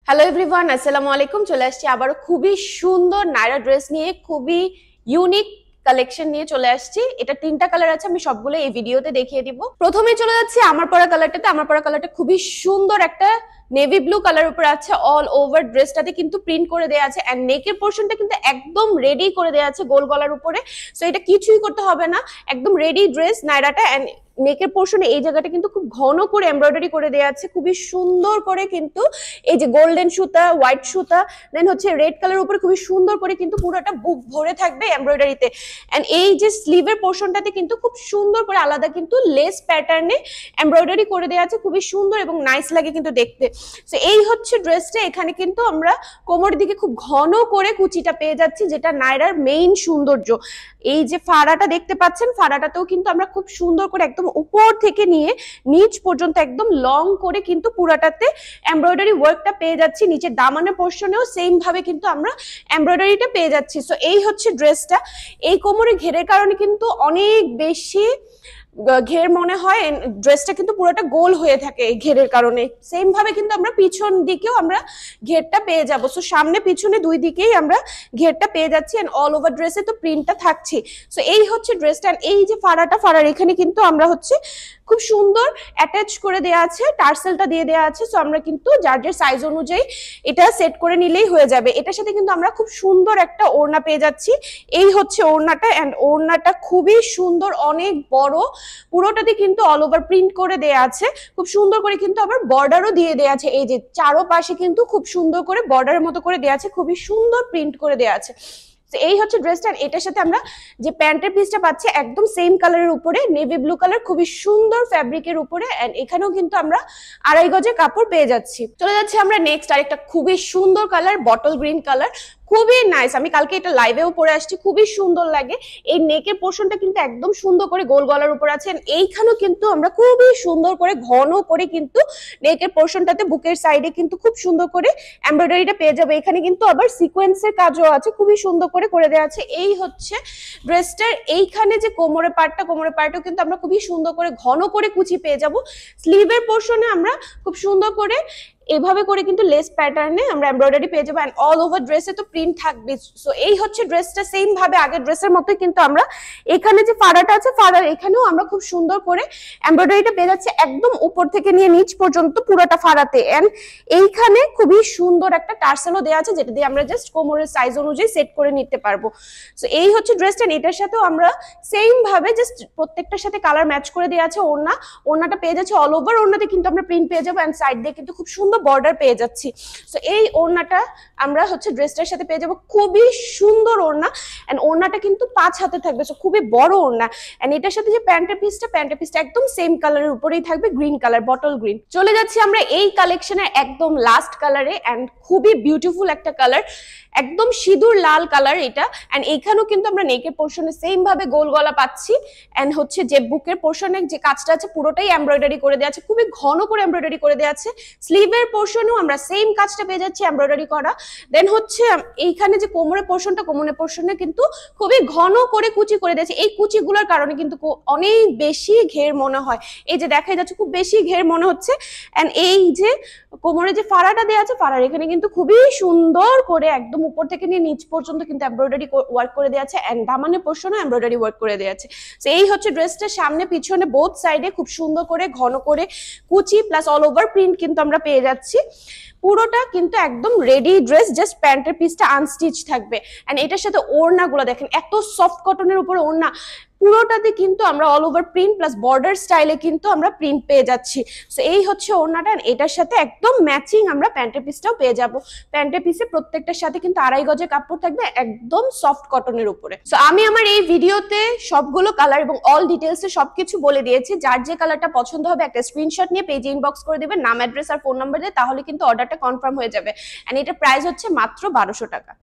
Hello everyone, আসসালামু আলাইকুম। চলে আসছি আবারও খুবই সুন্দর নায়রা ড্রেস নিয়ে, খুবই ইউনিক কালেকশন নিয়ে চলে আসছি। এটা 3টা কালার আছে, আমি সবগুলো এই ভিডিওতে দেখিয়ে দিব। প্রথমে চলে যাচ্ছি আমার পরা কালারটাতে। আমার পরা কালারটা খুবই সুন্দর একটা নেভি ব্লু কালার উপর আছে। অল ওভার ড্রেসটাতে কিন্তু প্রিন্ট করে দেওয়া আছে এন্ড নেকের পোর্শনটা কিন্তু একদম রেডি করে দেওয়া আছে গোল গলার উপরে। সো এটা কিছুই করতে হবে না, একদম রেডি ড্রেস নায়রাটা। এন্ড নেকের পোর্শনে এই জায়গাটা কিন্তু খুব ঘন করে এমব্রয়ডারি করে দেওয়া আছে, খুবই সুন্দর করে। কিন্তু এই যে গোল্ডেন সুতা, হোয়াইট সুতা, দেন হচ্ছে রেড কালার উপরে খুবই সুন্দর করে কিন্তু পুরোটা বুক ভরে থাকবে এমব্রয়ডারিতে। এন্ড এই যে স্লিভের পোর্শনটাতে কিন্তু খুব সুন্দর করে আলাদা কিন্তু লেস প্যাটার্নে এমব্রয়ডারি করে দেওয়া আছে, খুবই সুন্দর এবং নাইস লাগে কিন্তু দেখতে। সো এই হচ্ছে ড্রেসটা। এখানে কিন্তু আমরা কোমরের দিকে খুব ঘন করে কুচিটা পেয়ে যাচ্ছি, যেটা নায়রার মেইন সৌন্দর্য। এই যে ফাড়াটা দেখতে পাচ্ছেন, ফাড়াটাতেও কিন্তু আমরা খুব সুন্দর করে একদম উপর থেকে নিয়ে নিচ পর্যন্ত একদম লং করে কিন্তু পুরাটাতে এমব্রয়ডারি ওয়ার্কটা পেয়ে যাচ্ছি। নিচে দামানের পোর্শনেও সেম ভাবে কিন্তু আমরা এমব্রয়ডারিটা পেয়ে যাচ্ছি। সো এই হচ্ছে ড্রেসটা। এই কোমরে ঘেরের কারণে কিন্তু অনেক বেশি ঘের মনে হয়, ড্রেসটা কিন্তু পুরোটা গোল হয়ে থাকে এই ঘেরের কারণে। সেম ভাবে কিন্তু আমরা পিছন দিকেও আমরা ঘেরটা পেয়ে যাবো। সো সামনে পিছনে দুই দিকেই আমরা ঘেরটা পেয়ে যাচ্ছি এন্ড অল ওভার ড্রেসে তো প্রিন্টটা থাকছে। সো এই হচ্ছে ড্রেসটা। এই যে ফাড়ার এখানে কিন্তু আমরা হচ্ছে খুব সুন্দর অ্যাটাচ করে দেওয়া আছে, টার্সেলটা দিয়ে দেওয়া আছে। সো আমরা কিন্তু যার যার সাইজ অনুযায়ী এটা সেট করে নিলেই হয়ে যাবে। এটার সাথে কিন্তু আমরা খুব সুন্দর একটা ওড়না পেয়ে যাচ্ছি। এই হচ্ছে ওড়নাটা এন্ড ওড়নাটা খুবই সুন্দর, অনেক বড়, পুরোটাতে কিন্তু অল ওভার প্রিন্ট করে দেয়া আছে। খুব সুন্দর করে কিন্তু আবার বর্ডারও দিয়ে দেয়া আছে। এই যে চারোপাশে কিন্তু খুব সুন্দর করে বর্ডারের মতো করে দেয়া আছে, খুবই সুন্দর প্রিন্ট করে দেয়া আছে। এই হচ্ছে ড্রেসটা। এটার সাথে আমরা যে প্যান্টের পিসটা পাচ্ছি একদম সেম কালারের উপরে, নেভি ব্লু কালার, খুবই সুন্দর ফ্যাব্রিকের উপরে। এন্ড এখানেও কিন্তু আমরা 2.5 গজের কাপড় পেয়ে যাচ্ছি। চলে যাচ্ছি আমরা নেক্সট আরেকটা খুবই সুন্দর কালার, বটল গ্রিন কালার, খুবই নাইস। আমি কালকে এটা লাইভেও পরে আসছি, খুবই সুন্দর লাগে। এই নেকের পোর্শনটা কিন্তু একদম সুন্দর করে গোল গলার উপর আছে। এইখানেও কিন্তু আমরা খুবই সুন্দর করে ঘন করে কিন্তু নেকের পোর্শনটাতে বুকের সাইডে কিন্তু খুব সুন্দর করে এমব্রয়ডারিটা পেয়ে যাবে। এখানে কিন্তু আবার সিকোয়েন্সের কাজও আছে, খুবই সুন্দর করে দেওয়া আছে। এই হচ্ছে ড্রেসটার এইখানে যে কোমরের পার্টটাও কিন্তু আমরা খুবই সুন্দর করে ঘন করে কুচি পেয়ে যাব। স্লিভের পোর্শনে আমরা খুব সুন্দর করে এভাবে করে কিন্তু লেস প্যাটার্নে আমরা এমব্রয়ডারি পেয়ে যাবো এন্ড অল ওভার ড্রেসে তো প্রিন্ট থাকবে। সো এই হচ্ছে ড্রেসটা। সেম ভাবে আগের ড্রেসের মতোই কিন্তু আমরা এখানে যে ফাড়াটা আছে, ফাড়ার এখানেও আমরা খুব সুন্দর করে এমব্রয়ডারিটা পেয়ে যাচ্ছে একদম উপর থেকে নিয়ে নিচ পর্যন্ত পুরোটা ফাড়াতে। এন্ড এইখানে খুবই সুন্দর একটা টার্সেলও দেওয়া আছে, যেটা দিয়ে আমরা জাস্ট কোমরের সাইজ অনুযায়ী সেট করে নিতে পারবো। সো এই হচ্ছে ড্রেসটা। এটার সাথেও আমরা সেম ভাবে জাস্ট প্রত্যেকটার সাথে কালার ম্যাচ করে দেওয়া আছে। ওড়নাটা পেয়ে যাচ্ছে অল ওভার, ওড়নাতে কিন্তু আমরা প্রিন্ট পেয়ে যাবো এন্ড সাইড দিয়ে কিন্তু খুব সুন্দর বর্ডার পেয়ে যাচ্ছি। সো এই ওড়নাটা আমরা হচ্ছে ড্রেসটার সাথে পেয়ে যাবো, খুবই সুন্দর ওড়না। এন্ড ওড়নাটা কিন্তু 5 হাতে থাকবে, সো খুবই বড় ওড়না। এন্ড এটার সাথে যে প্যান্টের পিসটা একদম সেম কালারের উপরেই থাকবে, গ্রিন কালার, বটল গ্রিন। চলে যাচ্ছি আমরা এই কালেকশনের একদম লাস্ট কালারে এন্ড খুবই বিউটিফুল একটা কালার, একদম সিঁদুর লাল কালার এটা। এন্ড এইখানেও কিন্তু আমরা নেকের পোর্শনে সেম ভাবে গোল গলা পাচ্ছি এন্ড হচ্ছে যে বুকের পোর্শনে যে কাজটা আছে পুরোটাই এমব্রয়ডারি করে দেওয়া আছে, খুবই ঘন করে এমব্রয়ডারি করে দেওয়া আছে। স্লিভের পোর্শনেও আমরা সেম কাজটা পেয়ে যাচ্ছি এমব্রয়ডারি করা। দেন হচ্ছে এইখানে যে কোমরের পোর্শনে কিন্তু খুবই ঘন করে কুচি করে দিয়েছে। এই কুচিগুলোর কারণে কিন্তু অনেক বেশি ঘের মনে হয়, এই যে দেখা যাচ্ছে খুব বেশি ঘের মনে হচ্ছে। এন্ড এই যে কোমরে যে ফাড়াটা দেওয়া আছে, ফাড়ার এখানে কিন্তু খুবই সুন্দর করে একদম উপর থেকে নিয়ে নিচ পর্যন্ত কিন্তু এমব্রয়ডারি ওয়ার্ক করে দেওয়া আছে এন্ড দামানের পোর্শনে এমব্রয়ডারি ওয়ার্ক করে দেওয়া আছে। সো এই হচ্ছে ড্রেসটা। সামনে পিছনে বোথ সাইডে খুব সুন্দর করে ঘন করে কুচি প্লাস অল ওভার প্রিন্ট কিন্তু আমরা পেয়ে যাচ্ছি। পুরোটা কিন্তু একদম রেডি ড্রেস, জাস্ট প্যান্টের পিসটা আনস্টিচ থাকবে। এন্ড এটার সাথে ওড়নাগুলো দেখেন, এত সফট কটনের উপরে ওড়না, পুরোটাতে কিন্তু আমরা all over print plus border স্টাইলে কিন্তু আমরা প্রিন্ট পেয়ে যাচ্ছি। সো এই হচ্ছে ওড়নাটা। এটার সাথে একদম ম্যাচিং আমরা প্যান্টের পিসটাও পেয়ে যাব। প্যান্টের পিসে প্রত্যেকটার সাথে কিন্তু 2.5 গজের কাপড় থাকবে, একদম সফট কটনের উপরে। সো আমি আমার এই ভিডিওতে সবগুলো কালার এবং অল ডিটেলসে সবকিছু বলে দিয়েছি। যার যে কালারটা পছন্দ হবে একটা স্ক্রিনশট নিয়ে পেজে ইনবক্স করে দিবেন, নাম, অ্যাড্রেস আর ফোন নাম্বার দিয়ে, তাহলে কিন্তু অর্ডারটা কনফার্ম হয়ে যাবে। এন্ড এটা প্রাইস হচ্ছে মাত্র 1200 টাকা।